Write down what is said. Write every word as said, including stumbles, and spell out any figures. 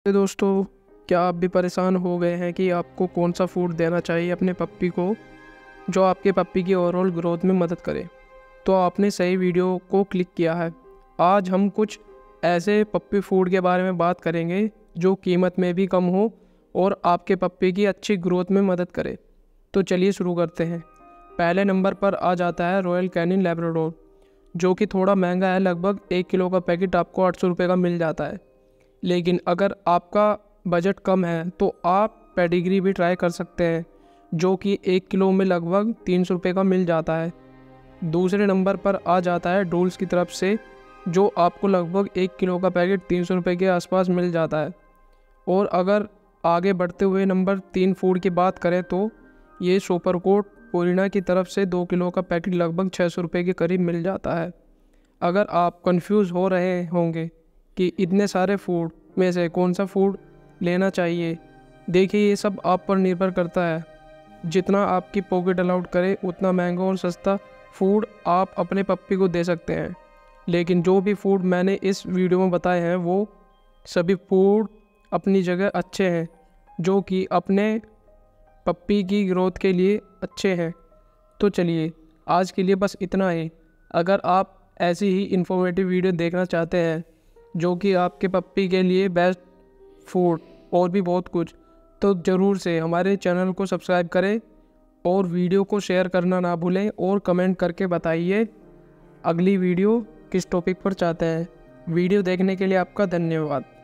तो दोस्तों, क्या आप भी परेशान हो गए हैं कि आपको कौन सा फूड देना चाहिए अपने पप्पी को जो आपके पप्पी की ओवरऑल ग्रोथ में मदद करे? तो आपने सही वीडियो को क्लिक किया है। आज हम कुछ ऐसे पप्पी फूड के बारे में बात करेंगे जो कीमत में भी कम हो और आपके पप्पी की अच्छी ग्रोथ में मदद करे। तो चलिए शुरू करते हैं। पहले नंबर पर आ जाता है रॉयल कैनिन लैब्राडोर, जो कि थोड़ा महंगा है। लगभग एक किलो का पैकेट आपको आठ सौ रुपये का मिल जाता है। लेकिन अगर आपका बजट कम है तो आप पेडिग्री भी ट्राई कर सकते हैं, जो कि एक किलो में लगभग तीन सौ रुपये का मिल जाता है। दूसरे नंबर पर आ जाता है डोल्स की तरफ से, जो आपको लगभग एक किलो का पैकेट तीन सौ रुपये के आसपास मिल जाता है। और अगर आगे बढ़ते हुए नंबर तीन फूड की बात करें तो ये सुपर कोट पुरीना की तरफ से दो किलो का पैकेट लगभग छः सौ रुपये के करीब मिल जाता है। अगर आप कंफ्यूज हो रहे होंगे कि इतने सारे फूड में से कौन सा फूड लेना चाहिए, देखिए ये सब आप पर निर्भर करता है। जितना आपकी पॉकेट अलाउड करे उतना महंगा और सस्ता फूड आप अपने पप्पी को दे सकते हैं। लेकिन जो भी फूड मैंने इस वीडियो में बताए हैं वो सभी फूड अपनी जगह अच्छे हैं, जो कि अपने पप्पी की ग्रोथ के लिए अच्छे हैं। तो चलिए आज के लिए बस इतना ही। अगर आप ऐसी ही इन्फॉर्मेटिव वीडियो देखना चाहते हैं जो कि आपके पप्पी के लिए बेस्ट फूड और भी बहुत कुछ, तो ज़रूर से हमारे चैनल को सब्सक्राइब करें और वीडियो को शेयर करना ना भूलें और कमेंट करके बताइए अगली वीडियो किस टॉपिक पर चाहते हैं। वीडियो देखने के लिए आपका धन्यवाद।